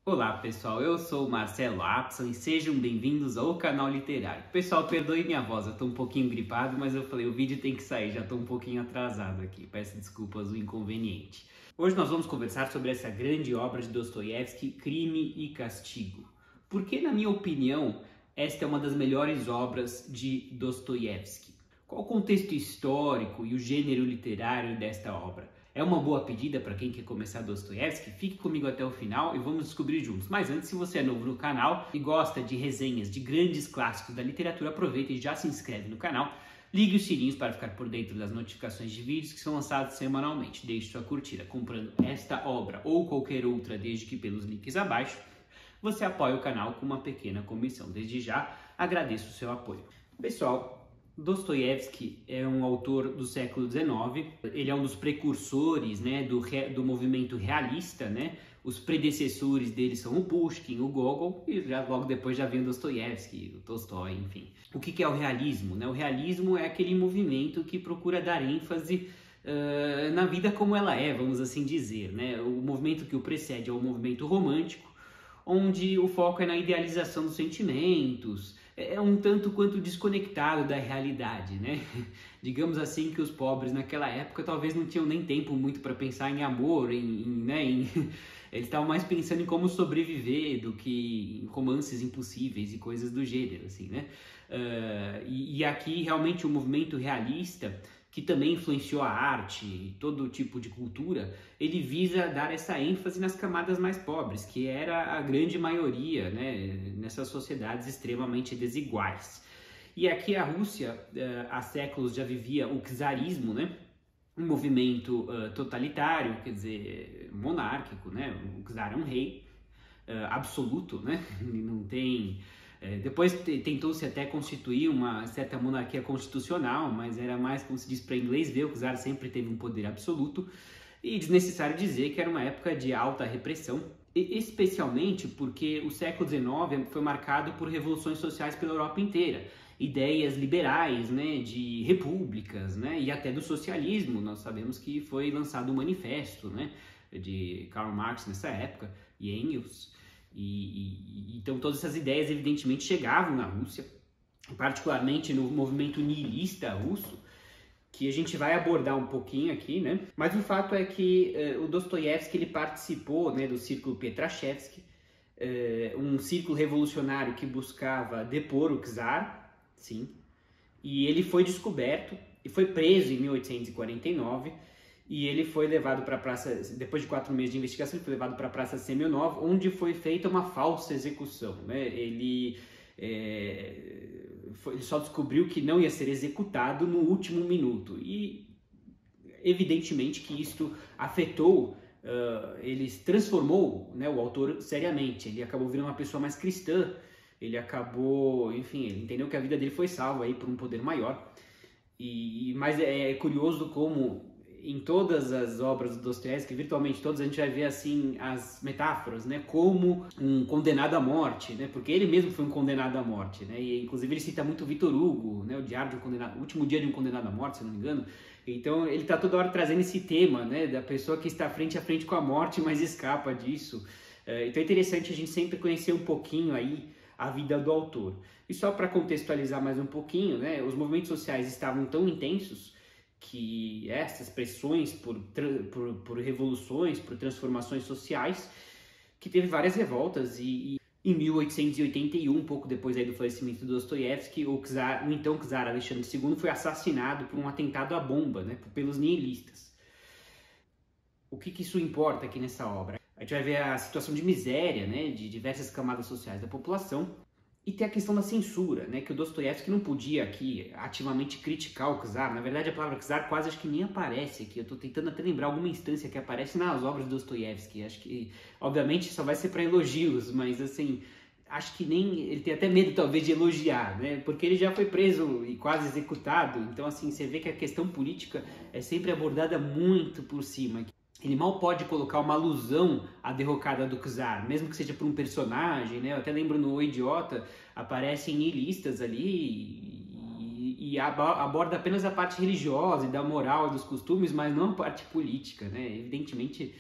Olá pessoal, eu sou o Marcelo Apson e sejam bem-vindos ao canal literário. Pessoal, perdoe minha voz, eu tô um pouquinho gripado, mas eu falei, o vídeo tem que sair, já tô um pouquinho atrasado aqui, peço desculpas do inconveniente. Hoje nós vamos conversar sobre essa grande obra de Dostoiévski, Crime e Castigo. Porque, na minha opinião, esta é uma das melhores obras de Dostoiévski. Qual o contexto histórico e o gênero literário desta obra? É uma boa pedida para quem quer começar Dostoiévski? Fique comigo até o final e vamos descobrir juntos. Mas antes, se você é novo no canal e gosta de resenhas de grandes clássicos da literatura, aproveita e já se inscreve no canal. Ligue os sininhos para ficar por dentro das notificações de vídeos que são lançados semanalmente. Deixe sua curtida comprando esta obra ou qualquer outra, desde que pelos links abaixo. Você apoia o canal com uma pequena comissão. Desde já, agradeço o seu apoio. Pessoal, Dostoiévski é um autor do século XIX, ele é um dos precursores, né, do movimento realista, né? Os predecessores dele são o Pushkin, o Gogol, e logo depois já vem o Dostoiévski, o Tolstói, enfim. O que é o realismo? Né? O realismo é aquele movimento que procura dar ênfase na vida como ela é, vamos assim dizer. Né? O movimento que o precede é o movimento romântico, onde o foco é na idealização dos sentimentos, é um tanto quanto desconectado da realidade, né? Digamos assim que os pobres naquela época talvez não tinham nem tempo muito para pensar em amor, eles estavam mais pensando em como sobreviver do que em romances impossíveis e coisas do gênero, assim, né? E aqui realmente o movimento realista, que também influenciou a arte e todo tipo de cultura, ele visa dar essa ênfase nas camadas mais pobres, que era a grande maioria, né, nessas sociedades extremamente desiguais. E aqui a Rússia, há séculos já vivia o czarismo, né, um movimento totalitário, quer dizer, monárquico, né, o czar é um rei absoluto, né, não tem... Depois tentou-se até constituir uma certa monarquia constitucional, mas era mais, como se diz para inglês ver, o czar sempre teve um poder absoluto, e desnecessário dizer que era uma época de alta repressão, especialmente porque o século XIX foi marcado por revoluções sociais pela Europa inteira, ideias liberais, né, de repúblicas, né, e até do socialismo. Nós sabemos que foi lançado um manifesto, né, de Karl Marx nessa época, e Engels. Então todas essas ideias evidentemente chegavam na Rússia, particularmente no movimento nihilista russo, que a gente vai abordar um pouquinho aqui, né? Mas o fato é que o Dostoiévski ele participou, né, do Círculo Petrashevski, um círculo revolucionário que buscava depor o czar, sim, e ele foi descoberto e foi preso em 1849. E ele foi levado para a praça, depois de 4 meses de investigação, ele foi levado para a Praça Semionov, onde foi feita uma falsa execução, né? Ele só descobriu que não ia ser executado no último minuto. E, evidentemente, que isto afetou, ele transformou, né, o autor seriamente. Ele acabou virando uma pessoa mais cristã, ele acabou, enfim, ele entendeu que a vida dele foi salva aí por um poder maior. Mas é curioso como... em todas as obras do Dostoiévski, virtualmente todas, a gente vai ver assim as metáforas, né, como um condenado à morte, né, porque ele mesmo foi um condenado à morte, né, e inclusive ele cita muito Victor Hugo, né, o Diário de um Condenado, o Último Dia de um Condenado à Morte, se não me engano. Então ele está toda hora trazendo esse tema, né, da pessoa que está frente a frente com a morte, mas escapa disso. Então é interessante a gente sempre conhecer um pouquinho aí a vida do autor. E só para contextualizar mais um pouquinho, né, os movimentos sociais estavam tão intensos que essas pressões por revoluções, por transformações sociais, que teve várias revoltas e em 1881, um pouco depois aí do falecimento do Dostoiévski, o então czar Alexandre II foi assassinado por um atentado à bomba, né, pelos nihilistas. O que isso importa aqui nessa obra? A gente vai ver a situação de miséria, né, de diversas camadas sociais da população. E tem a questão da censura, né, que o Dostoiévski não podia aqui ativamente criticar o czar. Na verdade, a palavra czar quase acho que nem aparece aqui. Eu estou tentando até lembrar alguma instância que aparece nas obras do Dostoiévski. Acho que, obviamente, só vai ser para elogios, mas assim, acho que nem... ele tem até medo, talvez, de elogiar, né, porque ele já foi preso e quase executado. Então, assim, você vê que a questão política é sempre abordada muito por cima. Ele mal pode colocar uma alusão à derrocada do czar, mesmo que seja por um personagem, né? Eu até lembro no O Idiota, aparecem nihilistas ali e aborda apenas a parte religiosa e da moral e dos costumes, mas não a parte política, né? Evidentemente,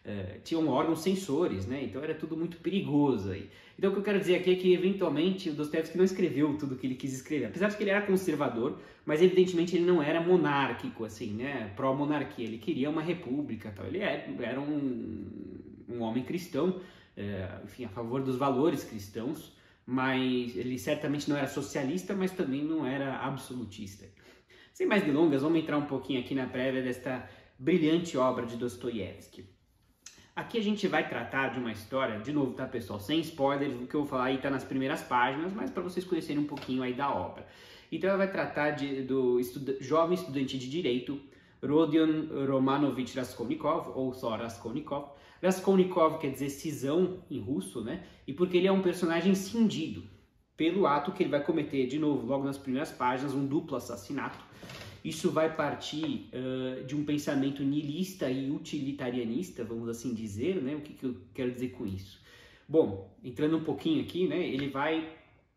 tinham órgãos sensores, né? Então era tudo muito perigoso aí. Então o que eu quero dizer aqui é que eventualmente o Dostoiévski não escreveu tudo o que ele quis escrever, apesar de que ele era conservador, mas evidentemente ele não era monárquico, assim, né? Pró-monarquia, ele queria uma república, tal. Ele era um homem cristão, enfim, a favor dos valores cristãos, mas ele certamente não era socialista, mas também não era absolutista. Sem mais delongas, vamos entrar um pouquinho aqui na prévia desta brilhante obra de Dostoiévski. Aqui a gente vai tratar de uma história, de novo, tá, pessoal? Sem spoilers, o que eu vou falar aí tá nas primeiras páginas, mas para vocês conhecerem um pouquinho aí da obra. Então ela vai tratar do jovem estudante de Direito, Rodion Romanovich Raskolnikov, ou só Raskolnikov. Raskolnikov quer dizer cisão em russo, né? E porque ele é um personagem cindido pelo ato que ele vai cometer, de novo, logo nas primeiras páginas, um duplo assassinato. Isso vai partir de um pensamento nihilista e utilitarianista, vamos assim dizer, né? O que eu quero dizer com isso? Bom, entrando um pouquinho aqui, né? Ele vai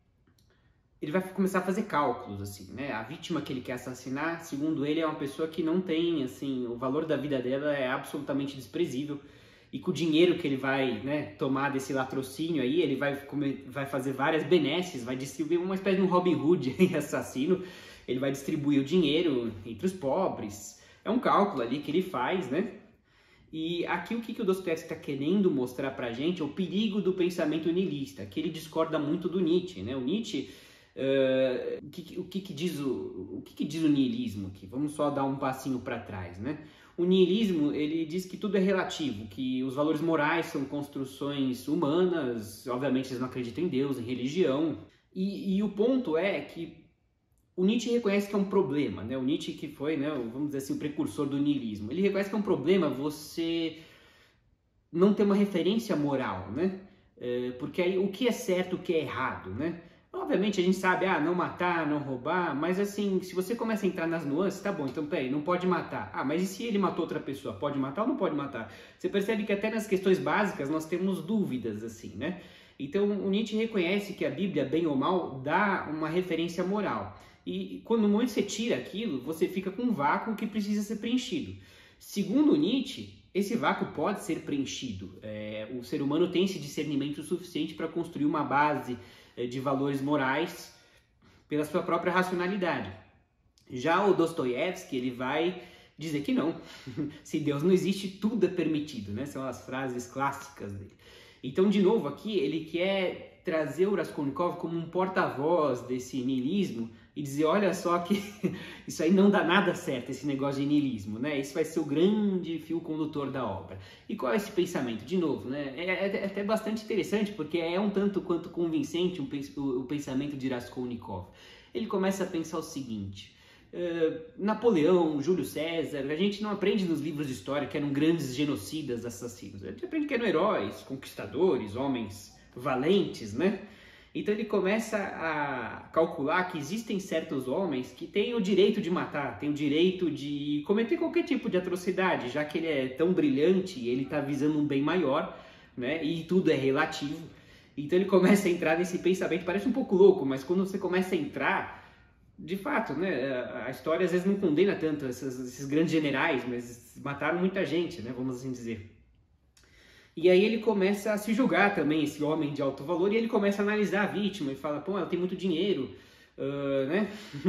começar a fazer cálculos, assim, né? A vítima que ele quer assassinar, segundo ele, é uma pessoa que não tem, assim, o valor da vida dela é absolutamente desprezível. E com o dinheiro que ele vai, né, tomar desse latrocínio aí, ele vai fazer várias benesses, vai distribuir uma espécie de um Robin Hood assassino. Ele vai distribuir o dinheiro entre os pobres. É um cálculo ali que ele faz, né? E aqui o que o Dostoiévski está querendo mostrar pra gente é o perigo do pensamento nihilista, que ele discorda muito do Nietzsche, né? O Nietzsche, o que diz o nihilismo aqui? Vamos só dar um passinho para trás, né? O nihilismo, ele diz que tudo é relativo, que os valores morais são construções humanas, obviamente eles não acreditam em Deus, em religião, e o ponto é que o Nietzsche reconhece que é um problema, né? O Nietzsche que foi, né, vamos dizer assim, o precursor do nihilismo. Ele reconhece que é um problema você não ter uma referência moral, né? Porque aí o que é certo, o que é errado, né? Obviamente a gente sabe, não matar, não roubar, mas assim, se você começa a entrar nas nuances, tá bom, então peraí, não pode matar. Mas e se ele matou outra pessoa, pode matar ou não pode matar? Você percebe que até nas questões básicas nós temos dúvidas, assim, né? Então o Nietzsche reconhece que a Bíblia, bem ou mal, dá uma referência moral. E quando no momento você tira aquilo, você fica com um vácuo que precisa ser preenchido. Segundo Nietzsche, esse vácuo pode ser preenchido. O ser humano tem esse discernimento suficiente para construir uma base de valores morais pela sua própria racionalidade. Já o Dostoiévski, ele vai dizer que não. Se Deus não existe, tudo é permitido, né? São as frases clássicas dele. Então, de novo, aqui ele quer trazer o Raskolnikov como um porta-voz desse niilismo e dizer, olha só que isso aí não dá nada certo, esse negócio de niilismo, né? Esse vai ser o grande fio condutor da obra. E qual é esse pensamento? De novo, né? É até bastante interessante, porque é um tanto quanto convincente o pensamento de Raskolnikov. Ele começa a pensar o seguinte: Napoleão, Júlio César, a gente não aprende nos livros de história que eram grandes genocidas, assassinos. A gente aprende que eram heróis, conquistadores, homens valentes, né? Então ele começa a calcular que existem certos homens que têm o direito de matar, têm o direito de cometer qualquer tipo de atrocidade, já que ele é tão brilhante e ele está visando um bem maior, né? E tudo é relativo. Então ele começa a entrar nesse pensamento, parece um pouco louco, mas quando você começa a entrar, de fato, né? A história às vezes não condena tanto esses grandes generais, mas mataram muita gente, né? Vamos assim dizer. E aí ele começa a se julgar também, esse homem de alto valor, e ele começa a analisar a vítima e fala, pô, ela tem muito dinheiro, né?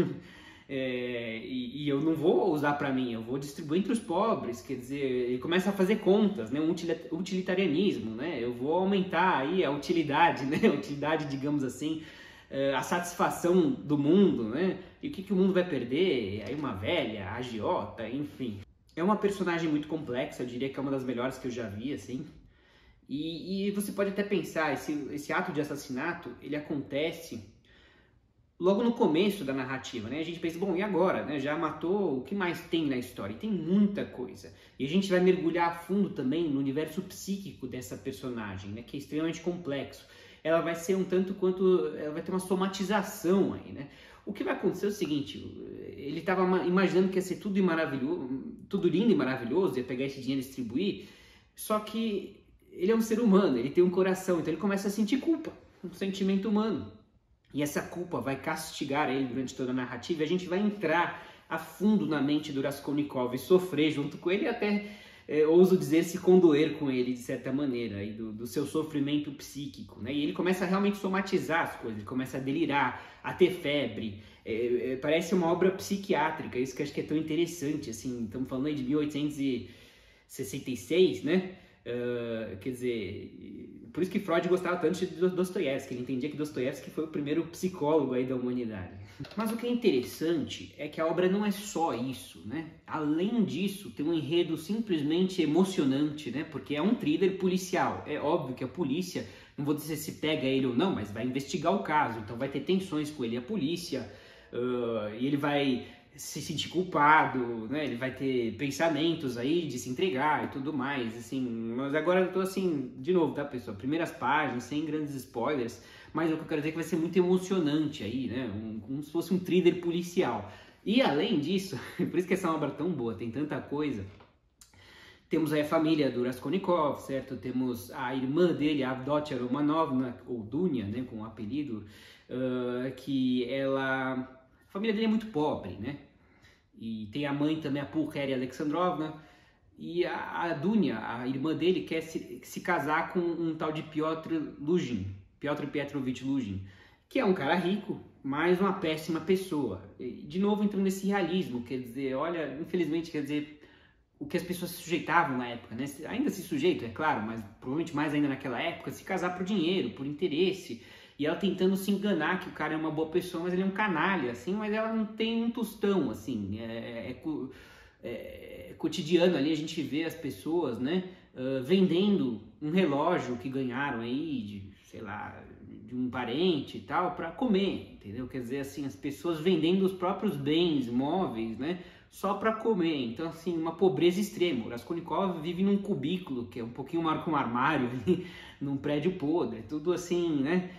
E eu não vou usar para mim, eu vou distribuir entre os pobres, quer dizer, ele começa a fazer contas, né? Um utilitarianismo, né? Eu vou aumentar aí a utilidade, né? A utilidade, digamos assim, a satisfação do mundo, né? E o que o mundo vai perder? Aí uma velha, agiota, enfim. É uma personagem muito complexa, eu diria que é uma das melhores que eu já vi, assim. E você pode até pensar, esse ato de assassinato, ele acontece logo no começo da narrativa, né? A gente pensa, bom, e agora, né? Já matou, o que mais tem na história? E tem muita coisa. E a gente vai mergulhar a fundo também no universo psíquico dessa personagem, né? Que é extremamente complexo. Ela vai ser um tanto quanto, ela vai ter uma somatização aí, né? O que vai acontecer é o seguinte, ele estava imaginando que ia ser tudo lindo e maravilhoso, ia pegar esse dinheiro e distribuir, só que ele é um ser humano, ele tem um coração, então ele começa a sentir culpa, um sentimento humano. E essa culpa vai castigar ele durante toda a narrativa, e a gente vai entrar a fundo na mente do Raskolnikov e sofrer junto com ele, e até ouso dizer, se condoer com ele de certa maneira, aí, do seu sofrimento psíquico, né? E ele começa a realmente somatizar as coisas, ele começa a delirar, a ter febre, parece uma obra psiquiátrica, isso que eu acho que é tão interessante, assim, estamos falando aí de 1866, né? Quer dizer, por isso que Freud gostava tanto de Dostoiévski, ele entendia que Dostoiévski foi o primeiro psicólogo aí da humanidade. Mas o que é interessante é que a obra não é só isso, né? Além disso, tem um enredo simplesmente emocionante, né? Porque é um thriller policial. É óbvio que a polícia, não vou dizer se pega ele ou não, mas vai investigar o caso, então vai ter tensões com ele e a polícia, e ele vai se sentir culpado, né? Ele vai ter pensamentos aí de se entregar e tudo mais, assim. Mas agora eu tô assim, de novo, tá, pessoal? Primeiras páginas, sem grandes spoilers, mas o que eu quero dizer é que vai ser muito emocionante aí, né? Como se fosse um thriller policial. E além disso, por isso que essa é uma obra tão boa, tem tanta coisa. Temos aí a família do Raskolnikov, certo? Temos a irmã dele, a Avdotya Romanovna, ou Dunya, né, com o apelido, que ela... A família dele é muito pobre, né? E tem a mãe também, a Pulcheria Alexandrovna. E a Dunya, a irmã dele, quer se casar com um tal de Piotr Petrovich Luzhin, que é um cara rico, mas uma péssima pessoa. E, de novo, entrando nesse realismo, quer dizer, olha, infelizmente, quer dizer, o que as pessoas se sujeitavam na época, né? Ainda se sujeitam, é claro, mas provavelmente mais ainda naquela época, se casar por dinheiro, por interesse. E ela tentando se enganar que o cara é uma boa pessoa, mas ele é um canalha, assim, mas ela não tem um tostão, assim, cotidiano ali, a gente vê as pessoas, né, vendendo um relógio que ganharam aí, de, sei lá, de um parente e tal, para comer, entendeu? Quer dizer, assim, as pessoas vendendo os próprios bens móveis, né, só para comer. Então, assim, uma pobreza extrema. O Raskolnikov vive num cubículo, que é um pouquinho maior que um armário, ali, num prédio podre, tudo assim, né?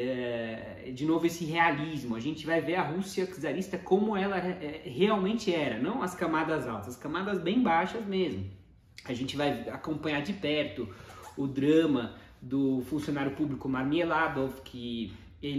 De novo esse realismo, a gente vai ver a Rússia czarista como ela realmente era, não as camadas altas, as camadas bem baixas mesmo. A gente vai acompanhar de perto o drama do funcionário público Marmeladov, que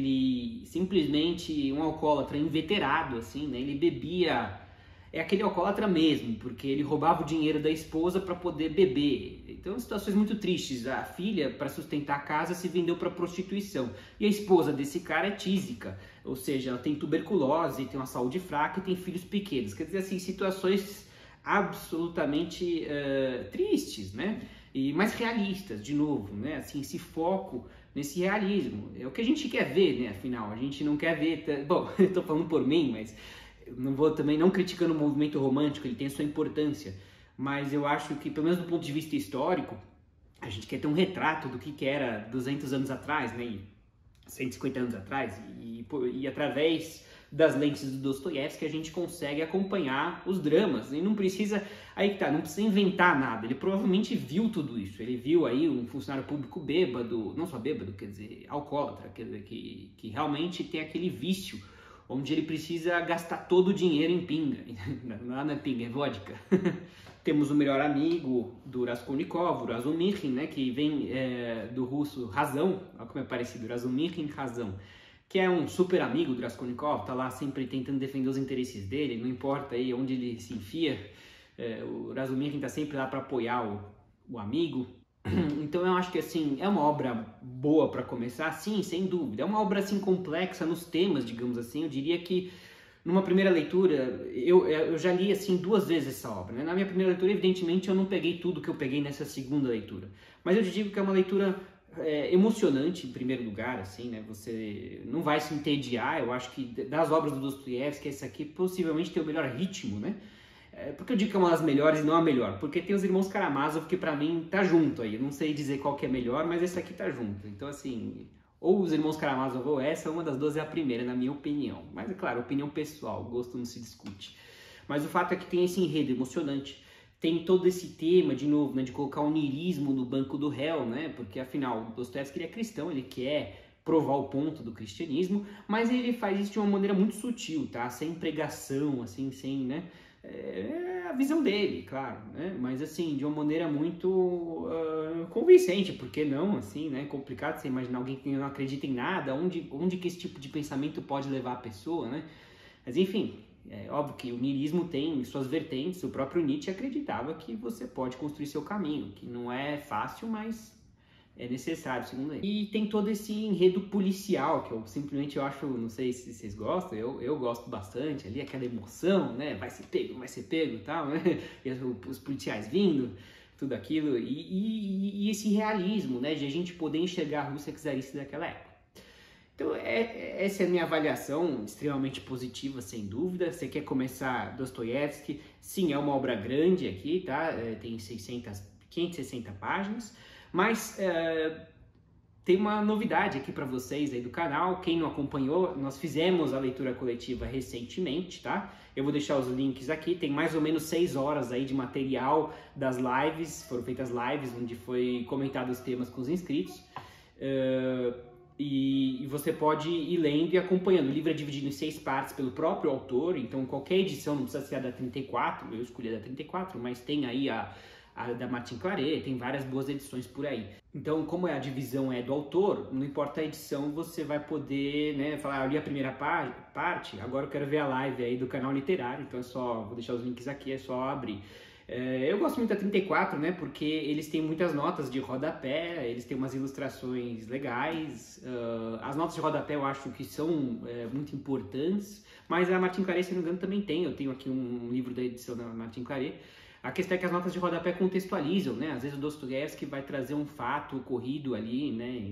ele simplesmente um alcoólatra inveterado, assim, né? Ele bebia, é aquele alcoólatra mesmo, porque ele roubava o dinheiro da esposa para poder beber. Então, situações muito tristes. A filha, para sustentar a casa, se vendeu para prostituição. E a esposa desse cara é tísica, ou seja, ela tem tuberculose, tem uma saúde fraca e tem filhos pequenos. Quer dizer, assim, situações absolutamente tristes, né? Mas realistas, de novo, né? Assim, esse foco nesse realismo. É o que a gente quer ver, né? Afinal, a gente não quer ver... Bom, eu tô falando por mim, mas... Não vou também, não criticando o movimento romântico, ele tem a sua importância, mas eu acho que, pelo menos do ponto de vista histórico, a gente quer ter um retrato do que era 200 anos atrás, né, e 150 anos atrás, e através das lentes do Dostoiévski a gente consegue acompanhar os dramas, e não precisa, aí que tá, não precisa inventar nada, ele provavelmente viu tudo isso, ele viu aí um funcionário público bêbado, não só bêbado, quer dizer, alcoólatra, quer dizer, que realmente tem aquele vício, onde ele precisa gastar todo o dinheiro em pinga. Não é pinga, é vodka. Temos o melhor amigo do Raskolnikov, o Razumihin, né, que vem do russo Razão, olha como é parecido, Razumihin, Razão, que é um super amigo do Raskolnikov, tá lá sempre tentando defender os interesses dele, não importa aí onde ele se enfia, o Razumihin tá sempre lá para apoiar o amigo. Então eu acho que assim, é uma obra boa para começar, sim, sem dúvida. É uma obra assim complexa nos temas, digamos assim. Eu diria que numa primeira leitura, eu já li assim 2 vezes essa obra, né? Na minha primeira leitura, evidentemente, eu não peguei tudo que eu peguei nessa segunda leitura. Mas eu te digo que é uma leitura emocionante, em primeiro lugar, assim, né? Você não vai se entediar. Eu acho que das obras do Dostoiévski, essa aqui possivelmente tem o melhor ritmo, né? Porque eu digo que é uma das melhores e não a melhor? Porque tem os Irmãos Karamazov que pra mim tá junto aí. Eu não sei dizer qual que é melhor, mas esse aqui tá junto. Então assim, ou os Irmãos Karamazov ou essa, uma das duas é a primeira, na minha opinião. Mas é claro, opinião pessoal, gosto não se discute. Mas o fato é que tem esse enredo emocionante. Tem todo esse tema, de novo, né, de colocar o niilismo no banco do réu, né? Porque afinal, Dostoiévski ele é cristão, ele quer provar o ponto do cristianismo, mas ele faz isso de uma maneira muito sutil, tá? Sem pregação, assim, sem, né? É a visão dele, claro, né? Mas assim, de uma maneira muito convincente, porque não, assim, né? É complicado você imaginar alguém que não acredita em nada, onde que esse tipo de pensamento pode levar a pessoa, né? Mas enfim, É óbvio que o niilismo tem suas vertentes, o próprio Nietzsche acreditava que você pode construir seu caminho, que não é fácil, mas é necessário, segundo ele. E tem todo esse enredo policial, que eu simplesmente acho, não sei se vocês gostam, eu gosto bastante, ali aquela emoção, né, vai ser pego e tal, né, e os policiais vindo, tudo aquilo, e esse realismo, né, de a gente poder enxergar a Rússia czarista daquela época. Então, essa é a minha avaliação, extremamente positiva, sem dúvida. Você quer começar Dostoiévski? Sim, é uma obra grande aqui, tá? Tem 560 páginas, mas tem uma novidade aqui para vocês aí do canal. Quem não acompanhou, nós fizemos a leitura coletiva recentemente, tá? Eu vou deixar os links aqui, tem mais ou menos 6 horas aí de material das lives, foram feitas lives onde foi comentado os temas com os inscritos. E você pode ir lendo e acompanhando. O livro é dividido em 6 partes pelo próprio autor, então qualquer edição, não precisa ser a da 34, eu escolhi a da 34, mas tem aí a da Martin Claret, tem várias boas edições por aí. Então, como a divisão é do autor, não importa a edição, você vai poder, né, falar, eu li a primeira parte, agora eu quero ver a live aí do canal literário, então é só, vou deixar os links aqui, é só abrir. Eu gosto muito da 34, né, porque eles têm muitas notas de rodapé, eles têm umas ilustrações legais, as notas de rodapé eu acho que são muito importantes, mas a Martin Claret, se não me engano, também tem, eu tenho aqui um livro da edição da Martin Claret. A questão é que as notas de rodapé contextualizam, né, às vezes o Dostoiévski vai trazer um fato ocorrido ali, né, em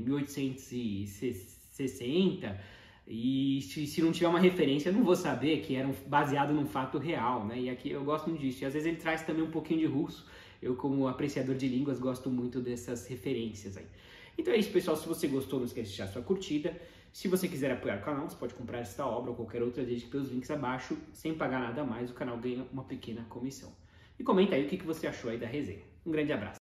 1860, e se não tiver uma referência, eu não vou saber que era baseado num fato real, né? E aqui eu gosto muito disso. E às vezes ele traz também um pouquinho de russo. Eu, como apreciador de línguas, gosto muito dessas referências aí. Então é isso, pessoal. Se você gostou, não esquece de deixar sua curtida. Se você quiser apoiar o canal, você pode comprar esta obra ou qualquer outra desde pelos links abaixo. Sem pagar nada a mais, o canal ganha uma pequena comissão. E comenta aí o que você achou aí da resenha. Um grande abraço.